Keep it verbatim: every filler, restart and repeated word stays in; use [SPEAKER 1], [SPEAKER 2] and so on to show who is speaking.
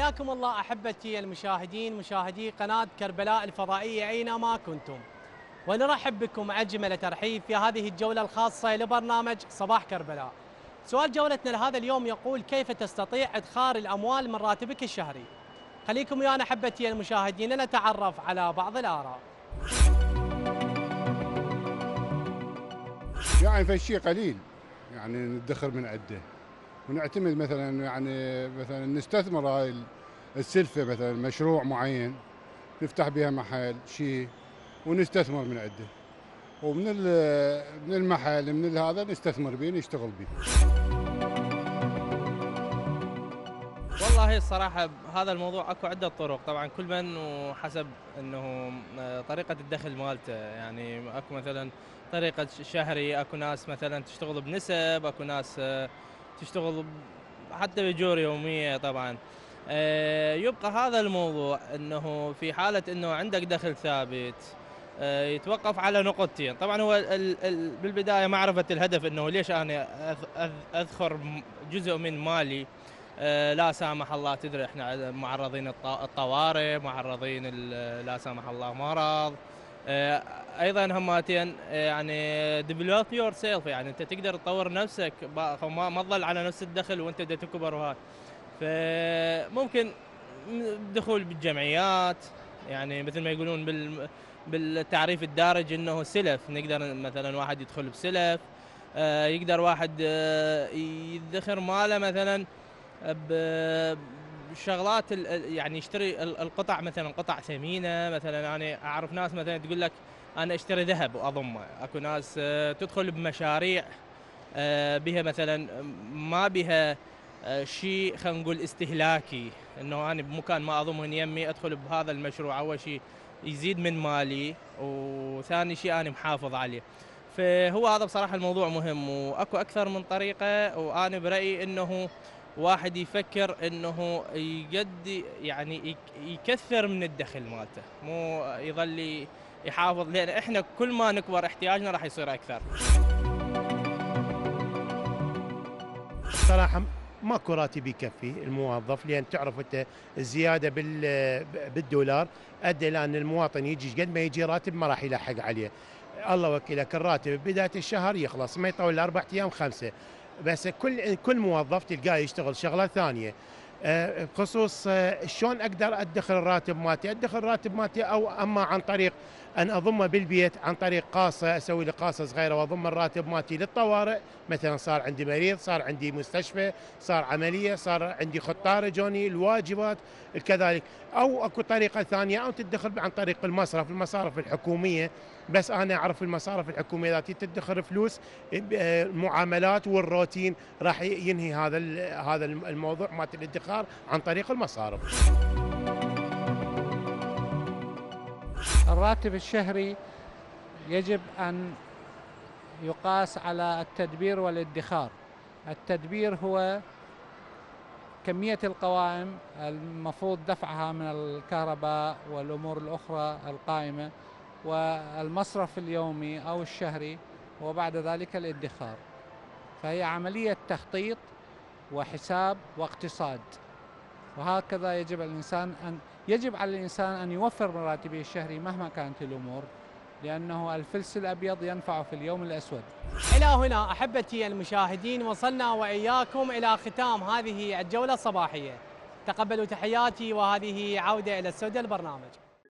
[SPEAKER 1] حياكم الله أحبتي المشاهدين، مشاهدي قناة كربلاء الفضائية أينما كنتم، ونرحب بكم أجمل ترحيب في هذه الجولة الخاصة لبرنامج صباح كربلاء. سؤال جولتنا لهذا اليوم يقول: كيف تستطيع إدخار الأموال من راتبك الشهري؟ خليكم ويانا أحبتي المشاهدين نتعرف على بعض الآراء.
[SPEAKER 2] يعني في شيء قليل، يعني ندخر من عده ونعتمد مثلا، يعني مثلا نستثمر هاي السلفه، مثلا مشروع معين نفتح بها محل شيء ونستثمر من عده، ومن من المحل من هذا نستثمر به نشتغل به.
[SPEAKER 3] والله الصراحة هذا الموضوع اكو عدة طرق، طبعا كل من وحسب انه طريقة الدخل مالته، يعني اكو مثلا طريقة شهري، اكو ناس مثلا تشتغل بنسب، اكو ناس تشتغل حتى بأجور يومية. طبعا يبقى هذا الموضوع انه في حالة انه عندك دخل ثابت يتوقف على نقطتين. طبعا هو بالبداية معرفة الهدف، انه ليش انا اذخر جزء من مالي. لا سامح الله، تدري احنا معرضين الطوارئ، معرضين لا سامح الله مرض. ايضا هماتين يعني develop yourself، يعني انت تقدر تطور نفسك، ما تظل على نفس الدخل وانت بدك تكبر. وهذا فممكن دخول بالجمعيات، يعني مثل ما يقولون بال بالتعريف الدارج انه سلف. نقدر مثلا واحد يدخل بسلف، يقدر واحد يدخر ماله مثلا بشغلات، يعني يشتري القطع، مثلا قطع ثمينه. مثلا انا اعرف ناس مثلا تقول لك انا اشتري ذهب واضمه. اكو ناس تدخل بمشاريع بها مثلا ما بها شيء، خلينا نقول استهلاكي، انه انا بمكان ما اضمه يمي ادخل بهذا المشروع. اول شيء يزيد من مالي، وثاني شيء انا محافظ عليه. فهو هذا بصراحه الموضوع مهم، واكو اكثر من طريقه. وانا برايي انه واحد يفكر انه يقد يعني يكثر من الدخل مالته، مو يظل يحافظ، لان احنا كل ما نكبر احتياجنا راح يصير اكثر.
[SPEAKER 4] صراحة ماكو راتب يكفي الموظف، لان تعرف انت الزياده بالدولار ادى الى ان المواطن يجي قد ما يجي راتب ما راح يلحق عليه. الله وكيلك، الراتب بدايه الشهر يخلص، ما يطول اربع ايام خمسه، بس كل كل موظف تلقاه يشتغل شغله ثانيه. بخصوص شلون اقدر ادخر الراتب مالتي، ادخر الراتب مالتي او اما عن طريق ان اضمه بالبيت، عن طريق قاصه، اسوي لي قاصه صغيره واضم الراتب مالتي للطوارئ. مثلا صار عندي مريض، صار عندي مستشفى، صار عمليه، صار عندي خطار جوني الواجبات كذلك. او اكو طريقه ثانيه، او تدخر عن طريق المصرف، المصارف الحكوميه. بس انا اعرف المصارف الحكوميه ذاتي تدخر فلوس، المعاملات والروتين راح ينهي هذا هذا الموضوع مالت الادخار عن طريق المصارف.
[SPEAKER 5] الراتب الشهري يجب أن يقاس على التدبير والادخار. التدبير هو كمية القوائم المفروض دفعها من الكهرباء والأمور الأخرى القائمة، والمصرف اليومي أو الشهري، وبعد ذلك الادخار. فهي عملية تخطيط وحساب واقتصاد، وهكذا يجب الإنسان أن يجب على الإنسان أن يوفر من راتبه الشهري مهما كانت الأمور، لأنه الفلس الأبيض ينفع في اليوم الأسود.
[SPEAKER 1] إلى هنا أحبتي المشاهدين وصلنا وإياكم إلى ختام هذه الجولة الصباحية. تقبلوا تحياتي، وهذه عودة إلى استوديو البرنامج.